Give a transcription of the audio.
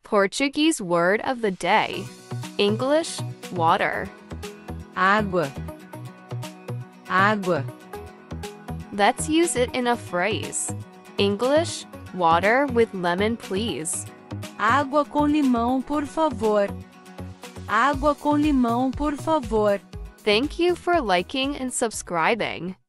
Portuguese word of the day. English, water. Água. Água. Let's use it in a phrase. English, water with lemon please. Água com limão, por favor. Água com limão, por favor. Thank you for liking and subscribing.